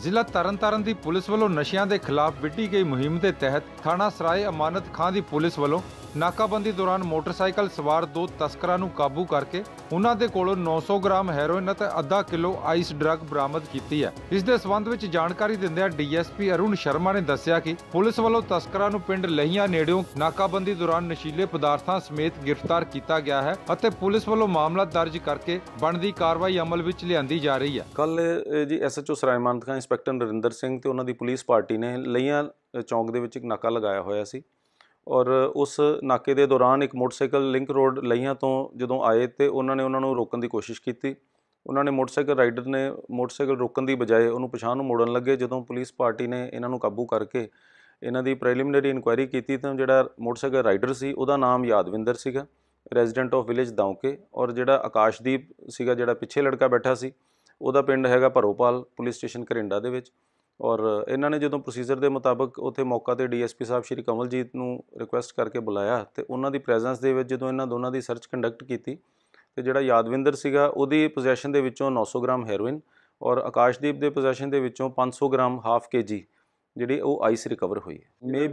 ਜ਼ਿਲ੍ਹਾ ਤਰਨਤਾਰਨ ਦੀ ਪੁਲਿਸ ਵੱਲੋਂ ਨਸ਼ਿਆਂ ਦੇ ਖਿਲਾਫ ਵਿੱਢੀ ਗਈ ਮੁਹਿੰਮ ਦੇ ਤਹਿਤ ਥਾਣਾ ਸਰਾਏ ਅਮਾਨਤ ਖਾਂ ਦੀ ਪੁਲਿਸ ਵੱਲੋਂ ਨਾਕਾਬੰਦੀ ਦੌਰਾਨ ਮੋਟਰਸਾਈਕਲ ਸਵਾਰ 2 ਤਸਕਰਾਂ ਨੂੰ ਕਾਬੂ ਕਰਕੇ ਉਹਨਾਂ ਦੇ ਕੋਲੋਂ 900 ਗ੍ਰਾਮ ਹੈਰੋਇਨ ਅਤੇ ਅੱਧਾ ਕਿਲੋ ਆਈਸ ਡਰੱਗ ਬਰਾਮਦ ਕੀਤੀ ਹੈ। ਇਸ ਦੇ ਸਬੰਧ ਵਿੱਚ ਜਾਣਕਾਰੀ ਦਿੰਦਿਆਂ ਡੀਐਸਪੀ ਅਰੁਣ ਸ਼ਰਮਾ ਨੇ ਦੱਸਿਆ ਕਿ ਪੁਲਿਸ ਵੱਲੋਂ ਤਸਕਰਾਂ ਨੂੰ ਪਿੰਡ ਲਹੀਆਂ ਨੇੜਿਓਂ ਨਾਕਾਬੰਦੀ ਦੌਰਾਨ ਨਸ਼ੀਲੇ ਪਦਾਰਥਾਂ ਸਮੇਤ ਗ੍ਰਿਫਤਾਰ ਕੀਤਾ ਗਿਆ ਹੈ ਅਤੇ ਪੁਲਿਸ ਵੱਲੋਂ ਮਾਮਲਾ ਦਰਜ ਕਰਕੇ ਬਣਦੀ ਕਾਰਵਾਈ ਅਮਲ ਵਿੱਚ ਲਿਆਂਦੀ ਜਾ ਰਹੀ ਹੈ। ਕੱਲ ਜੀ ਐਸਐਚਓ ਸਰਾਏ ਅਮਾਨਤ ਖਾਂ ਇੰਸਪੈਕਟਰ ਨਰਿੰਦਰ ਸਿੰਘ ਤੇ ਉਹਨਾਂ ਦੀ ਪੁਲਿਸ ਪਾਰਟੀ ਨੇ ਲਹੀਆਂ ਚੌਂਕ ਦੇ ਵਿੱਚ ਇੱਕ ਨਾਕਾ ਲਗਾਇਆ ਹੋਇਆ ਸੀ और उस नाके के दौरान एक मोटरसाइकिल लिंक रोड लहियां तो जो आए तो उन्होंने रोकने की कोशिश की। उन्होंने मोटरसाइकिल राइडर ने मोटरसाइकिल रोकने की बजाय उन्होंने पछाण नूं मुड़न लगे। जो पुलिस पार्टी ने इन्हों काबू करके इन्हों की प्रीलिमिनरी इंक्वायरी की तो जो मोटरसाइकिल राइडर से उहदा नाम यादविंदर सीगा, रेजिडेंट ऑफ विलेज दाउके, और जो आकाशदीप सीगा जो पिछे लड़का बैठा सी उहदा पिंड हैगा भरोपाल पुलिस स्टेशन घरिंडा दे विच। और इन्होंने जो प्रोसीजर के मुताबिक उत्थे मौका ते डीएसपी साहब श्री कमलजीत नूं रिक्वेस्ट करके बुलाया तो उन्होंने प्रैजेंस दे विच जो इन्हां दोनों की सर्च कंडक्ट की तो जिहड़ा यादविंदर सीगा उहदी पोजैशन दे विचों 900 ग्राम हैरोइन और आकाशदीप के पोजैशन दे विचों 500 ग्राम हाफ kg जिहड़ी वो आइस रिकवर हुई है।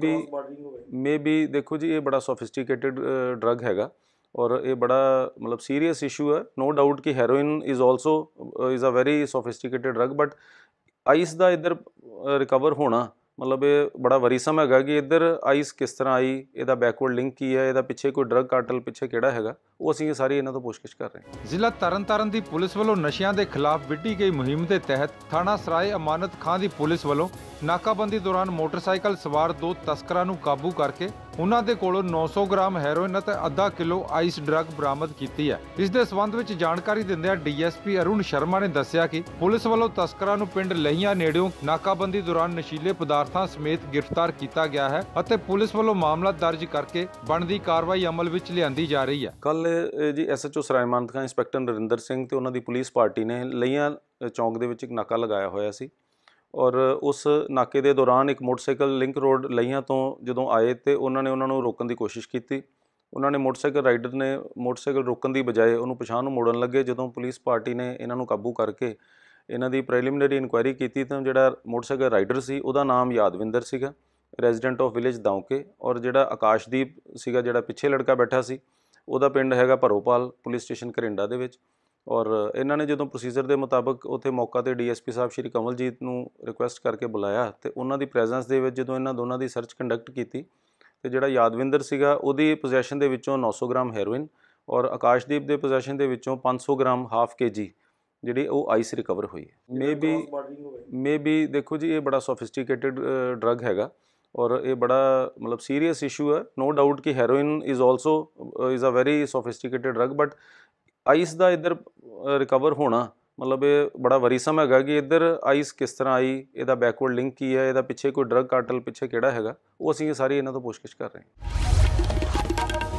मे बी देखो जी ये बड़ा सोफिस्टिकेटेड ड्रग हैगा और ये बड़ा मतलब सीरीयस इशू है। नो डाउट कि heroin is also is a very sophisticated drug, but ice का इधर रिकवर होना मतलब ये बड़ा वरीसम है कि इधर आइस किस तरह आई, इसका बैकवर्ड लिंक की है, इसका पिछे कोई ड्रग कार्टल पिछे किहड़ा हैगा, वो असीं सारी इन्हां तों पुछगिछ कर रहे हैं। ਜ਼ਿਲ੍ਹਾ ਤਰਨਤਾਰਨ ਦੀ ਪੁਲਿਸ ਵੱਲੋਂ ਨਸ਼ਿਆਂ ਦੇ ਖਿਲਾਫ ਵਿੱਢੀ ਗਈ ਮੁਹਿੰਮ ਦੇ ਤਹਿਤ ਥਾਣਾ ਸਰਾਏ ਅਮਾਨਤ ਖਾਂ ਦੀ ਪੁਲਿਸ ਵੱਲੋਂ ਨਾਕਾਬੰਦੀ ਦੌਰਾਨ ਮੋਟਰਸਾਈਕਲ ਸਵਾਰ 2 ਤਸਕਰਾਂ ਨੂੰ ਕਾਬੂ ਕਰਕੇ ਉਹਨਾਂ ਦੇ ਕੋਲੋਂ 900 ਗ੍ਰਾਮ ਹੈਰੋਇਨ ਅਤੇ ਅੱਧਾ ਕਿਲੋ ਆਈਸ ਡਰੱਗ ਬਰਾਮਦ ਕੀਤੀ ਹੈ। ਇਸ ਦੇ ਸਬੰਧ ਵਿੱਚ ਜਾਣਕਾਰੀ ਦਿੰਦਿਆਂ ਡੀਐਸਪੀ ਅਰੁਣ ਸ਼ਰਮਾ ਨੇ ਦੱਸਿਆ ਕਿ ਪੁਲਿਸ ਵੱਲੋਂ ਤਸਕਰਾਂ ਨੂੰ ਪਿੰਡ ਲਹੀਆਂ ਨੇੜਿਓਂ ਨਾਕਾਬੰਦੀ ਦੌਰਾਨ ਨਸ਼ੀਲੇ ਪਦਾਰਥਾਂ ਸਮੇਤ ਗ੍ਰਿਫਤਾਰ ਕੀਤਾ ਗਿਆ ਹੈ ਅਤੇ ਪੁਲਿਸ ਵੱਲੋਂ ਮਾਮਲਾ ਦਰਜ ਕਰਕੇ ਬਣਦੀ ਕਾਰਵਾਈ ਅਮਲ ਵਿੱਚ ਲਿਆਂਦੀ ਜਾ ਰਹੀ ਹੈ। ਕੱਲ जी एसएचओ सराय अमानत खां इंस्पैक्टर नरिंदर सिंह ते उन्हां दी पुलिस पार्टी ने लहियां चौंक दे विच एक नाका लगाया होया सी और उस नाके के दौरान एक मोटरसाइकिल लिंक रोड लहियां तो जो आए तो उन्होंने रोकने की कोशिश की। उन्होंने मोटरसाइकिल राइडर ने मोटरसाइकिल रोकने की बजाय उन्होंने पछाण नूं मुड़न लगे। जो पुलिस पार्टी ने इन्हों काबू करके इन्हों की प्रीलिमिनरी इंक्वायरी की तो जो मोटरसाइकिल राइडर से उहदा नाम यादविंदर सीगा, रेजिडेंट ऑफ विलेज दाउके, और जो आकाशदीप सीगा जो पिछे लड़का बैठा सी उहदा पिंड हैगा भरोपाल पुलिस स्टेशन घरिंडा दे विच। और इन्होंने जो प्रोसीजर के मुताबिक उत्थे मौका ते डीएसपी साहब श्री कमलजीत नूं रिक्वेस्ट करके बुलाया तो उन्होंने प्रैजेंस दे विच जो इन्हां दोनों की सर्च कंडक्ट की तो जो यादविंदर सीगा उहदी पोजैशन दे विचों 900 ग्राम हैरोइन और आकाशदीप के पोजैशन दे विचों 500 ग्राम हाफ kg जिहड़ी वो आइस रिकवर हुई है। मे बी देखो जी ये बड़ा सोफिस्टिकेटेड ड्रग हैगा और ये बड़ा मतलब सीरीयस इशू है। नो डाउट कि heroin is also is a very sophisticated drug, but ice का इधर रिकवर होना मतलब ये बड़ा वरीसम है कि इधर आइस किस तरह आई, इसका बैकवर्ड लिंक की है, इसका पिछे कोई ड्रग कार्टल पिछे किहड़ा हैगा, वो असीं सारी इन्हां तों पुछगिछ कर रहे हैं।